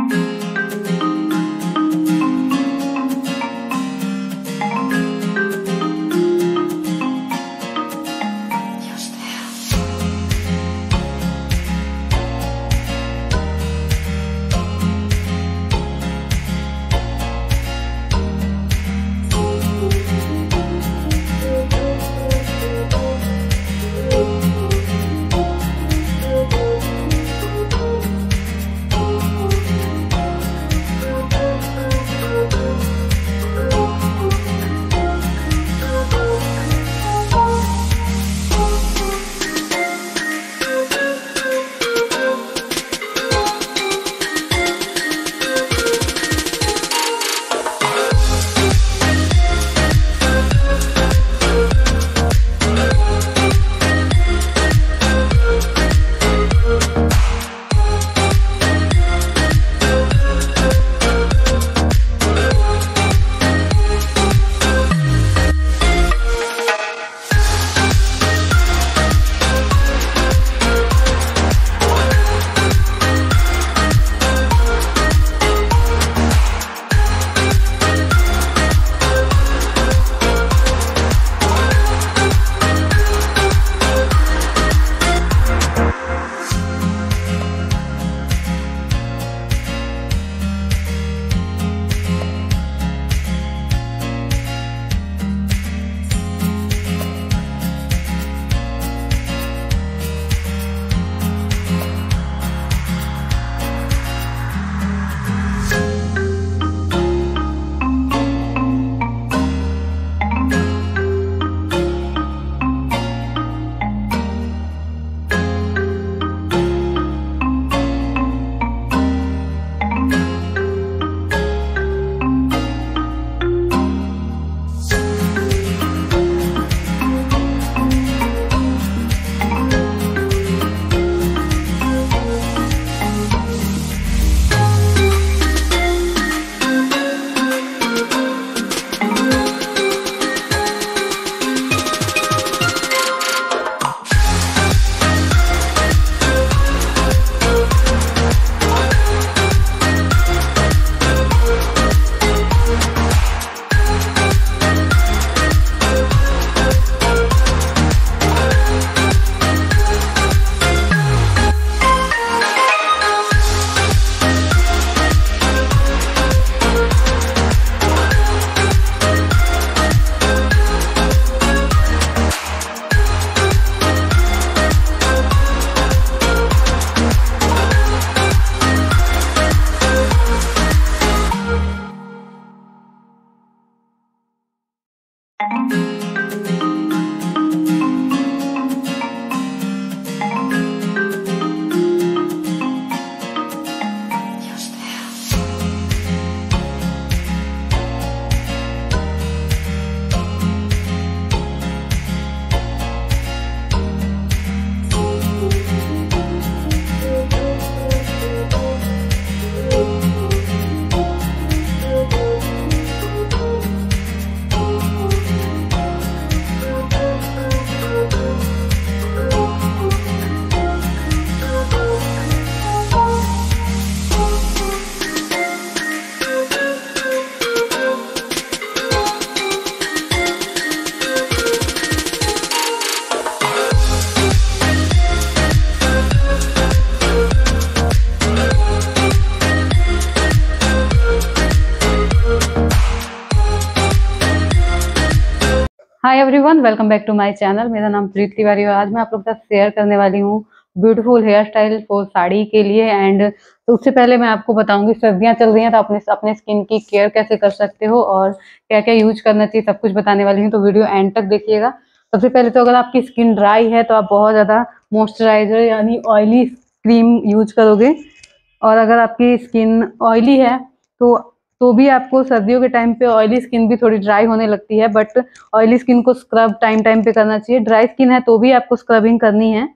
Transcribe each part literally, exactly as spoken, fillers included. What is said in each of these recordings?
Hi everyone, welcome back to my channel. मेरा नाम प्रीत तिवारी है। आज मैं आप लोग के साथ शेयर करने वाली हूँ beautiful hair style for sari के लिए। एंड तो उससे पहले मैं आपको बताऊंगी, सर्दियाँ चल रही हैं तो अपने अपने स्किन की केयर कैसे कर सकते हो और क्या क्या यूज करना चाहिए, सब कुछ बताने वाली हूँ, तो वीडियो एंड तक देखिएगा। सबसे पहले तो अगर आपकी स्किन ड्राई है तो आप बहुत ज़्यादा मॉइस्चराइजर यानी ऑयली क्रीम यूज करोगे, और अगर आपकी स्किन ऑयली है तो तो भी आपको सर्दियों के टाइम पे ऑयली स्किन भी थोड़ी ड्राई होने लगती है, बट ऑयली स्किन को स्क्रब टाइम टाइम पे करना चाहिए। ड्राई स्किन है तो भी आपको स्क्रबिंग करनी है।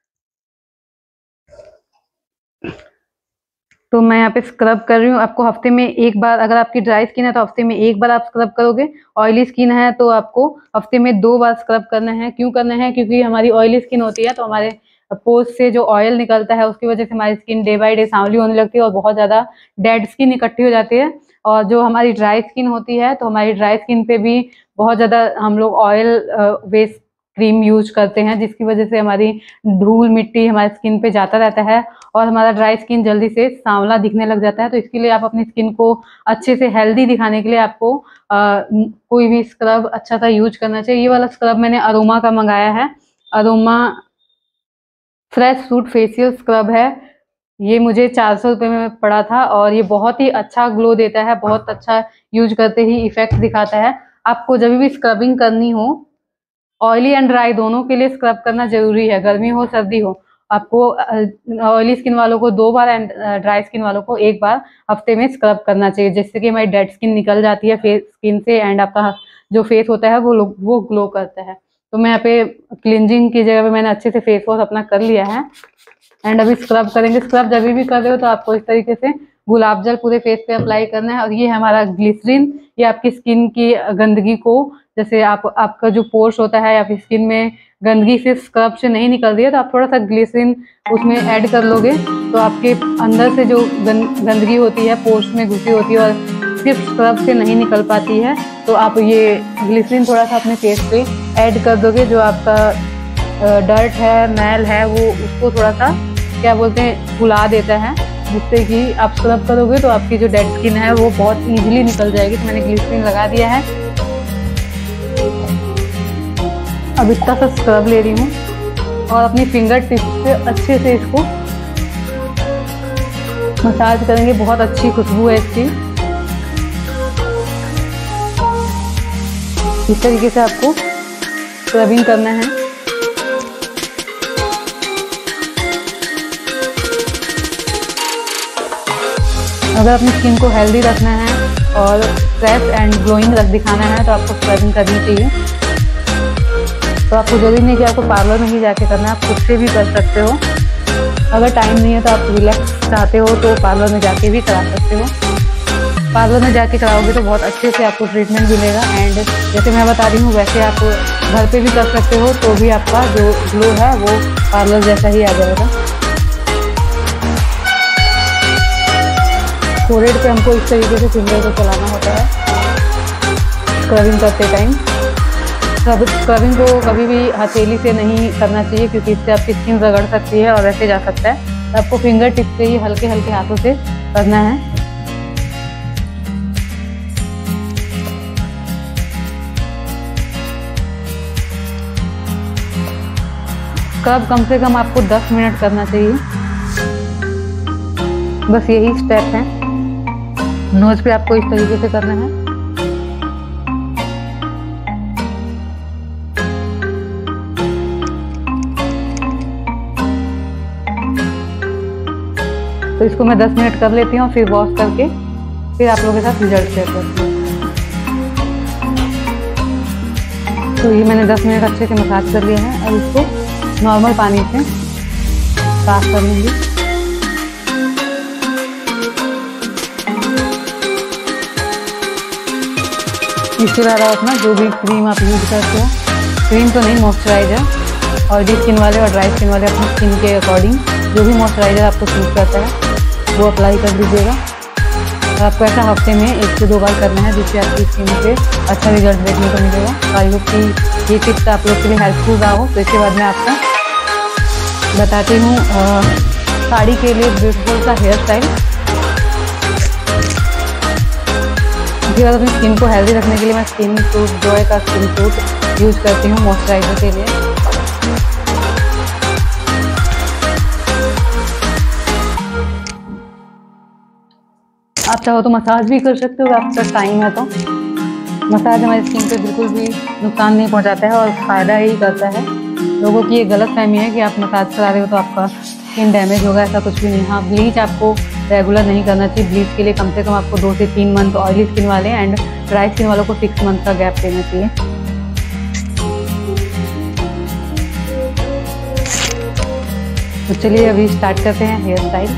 तो मैं यहाँ पे स्क्रब कर रही हूँ। आपको हफ्ते में एक बार, अगर आपकी ड्राई स्किन है तो हफ्ते में एक बार आप स्क्रब करोगे। ऑयली स्किन है तो आपको हफ्ते में दो बार स्क्रब करना है। क्यों करना है? क्योंकि हमारी ऑयली स्किन होती है तो हमारे पोस्ट से जो ऑयल निकलता है उसकी वजह से हमारी स्किन डे बाय डे सांवली होने लगती है और बहुत ज़्यादा डेड स्किन इकट्ठी हो जाती है। और जो हमारी ड्राई स्किन होती है तो हमारी ड्राई स्किन पे भी बहुत ज़्यादा हम लोग ऑयल बेस्ड क्रीम यूज करते हैं, जिसकी वजह से हमारी धूल मिट्टी हमारी स्किन पे जाता रहता है और हमारा ड्राई स्किन जल्दी से सांवला दिखने लग जाता है। तो इसके लिए आप अपनी स्किन को अच्छे से हेल्दी दिखाने के लिए आपको आ, कोई भी स्क्रब अच्छा सा यूज करना चाहिए। ये वाला स्क्रब मैंने अरोमा का मंगाया है, aroma fresh fruit facial scrub है। ये मुझे चार सौ रुपये में पड़ा था और ये बहुत ही अच्छा ग्लो देता है, बहुत अच्छा यूज करते ही इफेक्ट दिखाता है। आपको जब भी स्क्रबिंग करनी हो, ऑयली एंड ड्राई दोनों के लिए स्क्रब करना जरूरी है, गर्मी हो सर्दी हो। आपको ऑयली स्किन वालों को दो बार एंड ड्राई स्किन वालों को एक बार हफ्ते में स्क्रब करना चाहिए, जिससे कि हमारी डेड स्किन निकल जाती है फेस स्किन से एंड आपका जो फेस होता है वो वो ग्लो करता है। तो मैं यहाँ पे क्लिनजिंग की जगह पे मैंने अच्छे से फेस वॉश अपना कर लिया है एंड अभी स्क्रब करेंगे। स्क्रब जब भी कर रहे हो तो आपको इस तरीके से गुलाब जल पूरे फेस पे अप्लाई करना है। और ये हमारा ग्लिसरीन, ये आपकी स्किन की गंदगी को, जैसे आप आपका जो पोर्स होता है या फिर स्किन में गंदगी सिर्फ स्क्रब से नहीं निकल रही है तो आप थोड़ा सा ग्लिसरीन उसमें ऐड कर लोगे तो आपके अंदर से जो गं, गंदगी होती है पोर्स में घुसी होती है और सिर्फ स्क्रब से नहीं निकल पाती है, तो आप ये ग्लिसरीन थोड़ा सा अपने फेस पे ऐड कर दोगे। जो आपका डर्ट है, मैल है, वो उसको थोड़ा सा क्या बोलते हैं फुला देता है, जिससे कि आप स्क्रब करोगे तो आपकी जो डेड स्किन है वो बहुत ईजिली निकल जाएगी। तो मैंने ग्लिसरीन लगा दिया है, अब इतना सा स्क्रब ले रही हूँ और अपनी फिंगर टिप्स से अच्छे से इसको मसाज करेंगे। बहुत अच्छी खुशबू है इसकी। इस तरीके से आपको स्क्रबिंग करना है। अगर अपनी स्किन को हेल्दी रखना है और फ्रेश एंड ग्लोइंग रख दिखाना है तो आपको स्क्रबिंग करनी चाहिए। तो आपको जरूरी नहीं कि आपको पार्लर में ही जाके करना है, आप खुद से भी कर सकते हो। अगर टाइम नहीं है तो आप रिलैक्स चाहते हो तो पार्लर में जाके भी करा सकते हो। पार्लर में जाके कराओगे तो बहुत अच्छे से आपको ट्रीटमेंट मिलेगा एंड जैसे मैं बता रही हूँ वैसे आप घर पे भी कर सकते हो, तो भी आपका जो ग्लो है वो पार्लर जैसा ही आ जाएगा। फोरहेड पे हमको इस तरीके से फिंगर को चलाना होता है स्क्रबिंग करते टाइम। स्क्रबिंग को कभी भी हथेली से नहीं करना चाहिए क्योंकि इससे आपकी स्किन रगड़ सकती है और वैसे जा सकता है। तो आपको फिंगर टिप से ही हल्के हल्के हाथों से करना है। स्क्रब कम से कम आपको दस मिनट करना चाहिए, बस यही स्टेप है। नोज पे आपको इस तरीके से करना है। तो इसको मैं दस मिनट कर लेती हूँ, फिर वॉश करके फिर आप लोगों के साथ रिजल्ट शेयर करती हूँ। तो ये मैंने दस मिनट अच्छे से मसाज कर लिया है। अब इसको नॉर्मल पानी से साफ कर लूँगी। इसके बाद आप अपना जो भी क्रीम आप यूज करते हो, क्रीम तो नहीं मॉइस्चराइजर, ऑयली स्किन वाले और ड्राई स्किन वाले अपनी स्किन के अकॉर्डिंग जो भी मॉइस्चराइजर आपको सूट करता है वो अप्लाई कर दीजिएगा। और आपको ऐसा हफ्ते में एक से दो बार करना है, जिससे आपकी स्किन पे अच्छा रिजल्ट देखने को मिलेगा। आई होप कि ये टिप्स आप लोग के लिए हेल्पफुल रहा हो। तो इसके बाद मैं आपको बताती हूँ साड़ी के लिए ब्यूटीफुल सा हेयर स्टाइल। इसके बाद अपनी स्किन को हेल्दी रखने के लिए मैं स्किन सूट जॉय का स्किन सूट यूज करती हूँ मॉइस्चराइजर के लिए। आप चाहो तो मसाज भी कर सकते हो, आपका टाइम है तो। मसाज हमारी स्किन पे बिल्कुल भी नुकसान नहीं पहुंचाता है और फ़ायदा ही करता है। लोगों की ये गलत फहमी है कि आप मसाज करा रहे हो तो आपका स्किन डैमेज होगा, ऐसा कुछ भी नहीं। हाँ, ब्लीच आपको रेगुलर नहीं करना चाहिए। ब्लीच के लिए कम से कम आपको दो से तीन मंथ ऑयली स्किन वाले एंड ड्राई स्किन वालों को सिक्स मंथ का गैप देना चाहिए। तो चलिए अभी स्टार्ट करते हैं हेयर स्टाइल।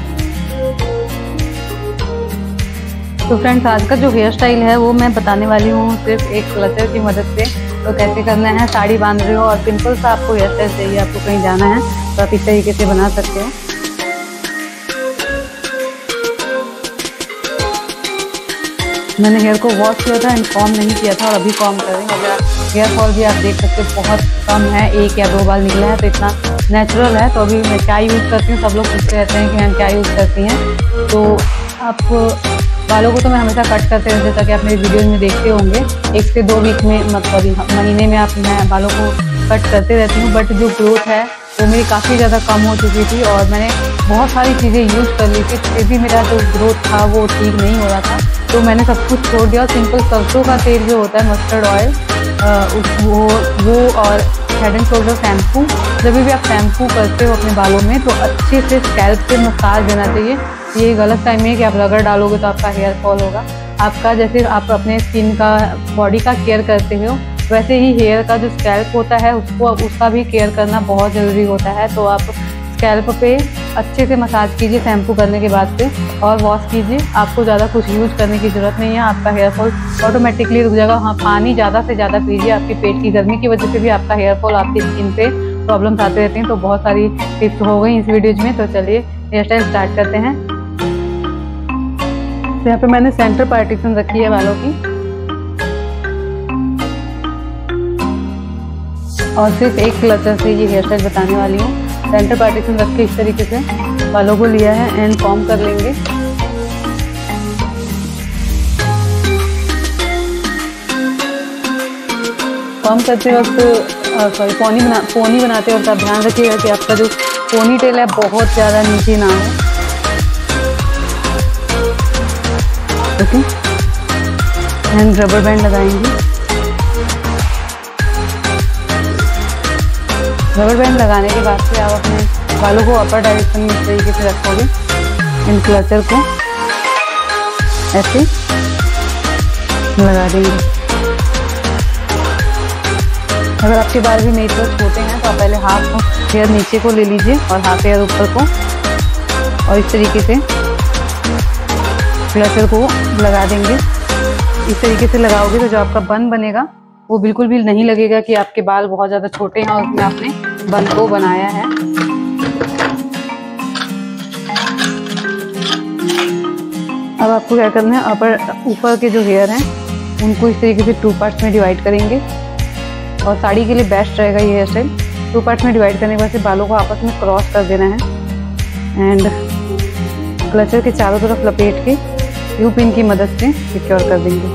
तो फ्रेंड्स, आज का जो हेयर स्टाइल है वो मैं बताने वाली हूँ सिर्फ एक क्लचर की मदद से। तो कैसे करना है, साड़ी बांध रहे हो और सिंपल सा आपको हेयर स्टाइल चाहिए, आपको कहीं जाना है तो आप इस तरीके से बना सकते हो। मैंने हेयर को वॉश किया था एंड कॉम नहीं किया था और अभी कॉम कर रही हूँ। अगर हेयर फॉल भी आप देख सकते हो बहुत कम है, एक या दो बार निकला है, तो इतना नेचुरल है। तो अभी मैं क्या यूज़ करती हूँ, सब लोग पूछते रहते हैं कि मैम क्या यूज़ करती हैं। तो आप बालों को तो मैं हमेशा कट करते रहती हूँ, जैसा कि आप मेरी वीडियोज में देखते होंगे। एक से दो वीक में मतलब महीने में आप मैं बालों को कट करते रहती हूँ। बट जो ग्रोथ है वो मेरी काफ़ी ज़्यादा कम हो चुकी थी और मैंने बहुत सारी चीज़ें यूज़ कर ली थी, फिर भी मेरा जो ग्रोथ था वो ठीक नहीं हो रहा था। तो मैंने सब कुछ छोड़ दिया और सिंपल सरसों का तेल जो होता है, मस्टर्ड ऑयल, वो वो और हेड एंड शोल्डर शैम्पू, जब भी आप शैम्पू करते हो अपने बालों में तो अच्छे से स्कैल्प पे मसाज देना चाहिए। ये गलत टाइम है कि आप रगड़ डालोगे तो आपका हेयर फॉल होगा। आपका जैसे आप अपने स्किन का, बॉडी का केयर करते हो, वैसे ही हेयर का जो स्कैल्प होता है उसको उसका भी केयर करना बहुत ज़रूरी होता है। तो आप स्कैल्प पे अच्छे से मसाज कीजिए शैम्पू करने के बाद से और वॉश कीजिए। आपको ज़्यादा कुछ यूज़ करने की ज़रूरत नहीं है, आपका हेयर फॉल ऑटोमेटिकली रुक जाएगा। हाँ, पानी ज़्यादा से ज़्यादा पीजिए। आपकी पेट की गर्मी की वजह से भी आपका हेयर फॉल, आपकी स्किन पे प्रॉब्लम्स आते रहते हैं। तो बहुत सारी टिप्स हो गई इस वीडियोज में। तो चलिए हेयर स्टाइल स्टार्ट करते हैं। तो यहाँ पे मैंने सेंटर पार्टीशन रखी है बालों की और सिर्फ एक क्लचर से ये हेयर स्टाइल बताने वाली हूँ। सेंटर पार्टीशन रख के इस तरीके से बालों को लिया है एंड कॉम कर लेंगे। कॉम करते वक्त सॉरी पोनी बना पोनी बनाते वक्त आप ध्यान रखिएगा कि आपका जो पोनी टेल है बहुत ज़्यादा नीचे ना हो। ओके, एंड रबर बैंड लगाएंगे। रबर बैंड लगाने के बाद से आप अपने बालों को अपर डायरेक्शन में इस तरीके से रखोगे। इन क्लचर को ऐसे लगा देंगे। अगर आपके बाल भी मेरी तरह छोटे हैं तो आप पहले हाफ हेयर नीचे को ले लीजिए और हाफ हेयर ऊपर को, और इस तरीके से क्लचर को लगा देंगे। इस तरीके से लगाओगे तो जो आपका बन बनेगा वो बिल्कुल भी नहीं लगेगा कि आपके बाल बहुत ज़्यादा छोटे हैं और उसमें आपने बन को बनाया है। अब आपको क्या करना है, अपर ऊपर के जो हेयर हैं उनको इस तरीके से टू पार्ट्स में डिवाइड करेंगे और साड़ी के लिए बेस्ट रहेगा ये हेयर स्टाइल। टू पार्ट्स में डिवाइड करने के बाद से बालों को आपस में क्रॉस कर देना है एंड क्लचर के चारों तरफ लपेट के यू पिन की मदद से सिक्योर कर देंगे।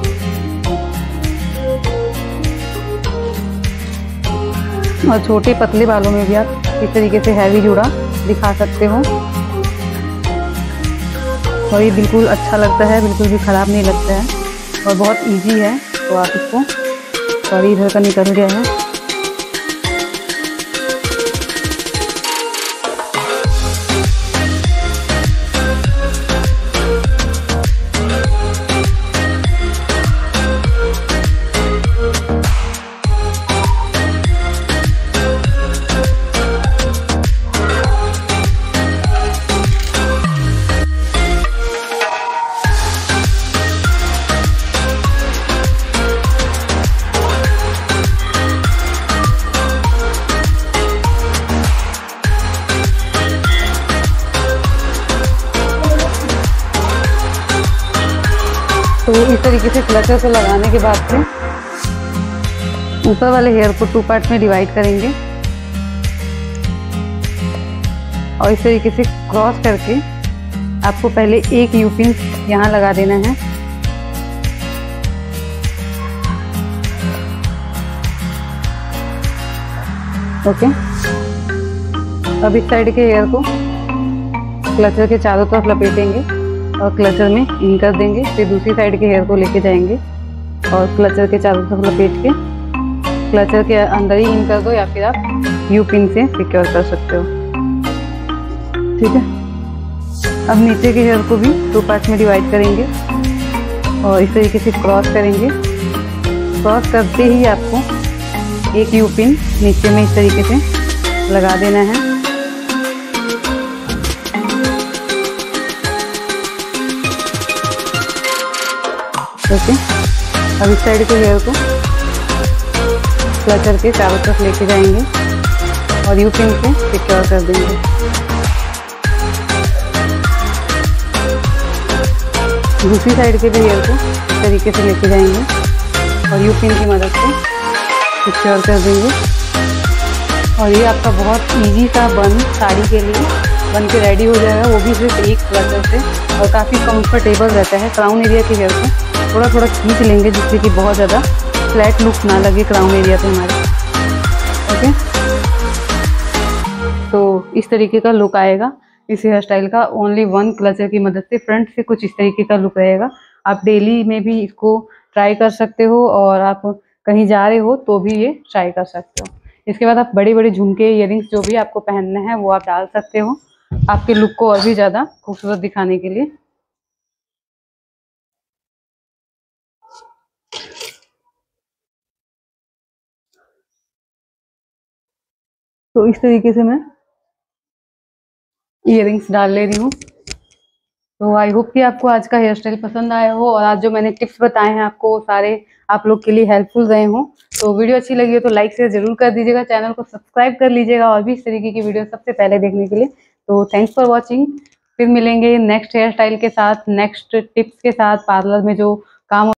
और छोटे पतले बालों में भी आप इस तरीके से हैवी जूड़ा दिखा सकते हो और ये बिल्कुल अच्छा लगता है, बिल्कुल भी ख़राब नहीं लगता है और बहुत इजी है। तो आप इसको, सॉरी इधर का निकल गया है। तो इस तरीके से क्लचर को लगाने के बाद से ऊपर वाले हेयर को टू पार्ट में डिवाइड करेंगे और इस तरीके से क्रॉस करके आपको पहले एक यू पिन यहाँ लगा देना है। ओके, अब इस साइड के हेयर को क्लचर के चारों तरफ लपेटेंगे और क्लचर में इन कर देंगे। फिर दूसरी साइड के हेयर को लेके जाएंगे और क्लचर के चारों तरफ लपेट के क्लचर के अंदर ही इन कर दो या फिर आप यू पिन से सिक्योर कर सकते हो। ठीक है, अब नीचे के हेयर को भी दो पार्ट में डिवाइड करेंगे और इस तरीके से क्रॉस करेंगे। क्रॉस करते ही आपको एक यू पिन नीचे में इस तरीके से लगा देना है। ओके, अब इस साइड के हेयर को क्लचर के चारों तरफ लेके जाएंगे और यू पिन से सिक्योर कर देंगे। दूसरी साइड के भी हेयर को इस तरीके से लेके जाएंगे और यू पिन की मदद से सिक्योर कर देंगे। और ये आपका बहुत इजी सा बन साड़ी के लिए बन के रेडी हो जाएगा, वो भी सिर्फ एक क्लचर से, और काफ़ी कंफर्टेबल रहता है। क्राउन एरिया के हेयर को थोड़ा थोड़ा खींच लेंगे जिससे कि बहुत ज़्यादा फ्लैट लुक ना लगे क्राउन एरिया पे हमारे। ओके, तो इस तरीके का लुक आएगा इस हेयर स्टाइल का। ओनली वन क्लचर की मदद से फ्रंट से कुछ इस तरीके का लुक रहेगा। आप डेली में भी इसको ट्राई कर सकते हो और आप कहीं जा रहे हो तो भी ये ट्राई कर सकते हो। इसके बाद आप बड़े बड़े झुमके, इयररिंग्स जो भी आपको पहनने हैं वो आप डाल सकते हो आपके लुक को और भी ज़्यादा खूबसूरत दिखाने के लिए। तो इस तरीके से मैं इयररिंग्स डाल ले रही हूँ। तो आई होप कि आपको आज का हेयर स्टाइल पसंद आया हो और आज जो मैंने टिप्स बताए हैं आपको वो सारे आप लोग के लिए हेल्पफुल रहे हों। तो वीडियो अच्छी लगी हो तो लाइक शेयर जरूर कर दीजिएगा, चैनल को सब्सक्राइब कर लीजिएगा और भी इस तरीके की वीडियो सबसे पहले देखने के लिए। तो थैंक्स फॉर वॉचिंग। फिर मिलेंगे नेक्स्ट हेयर स्टाइल के साथ, नेक्स्ट टिप्स के साथ, पार्लर में जो काम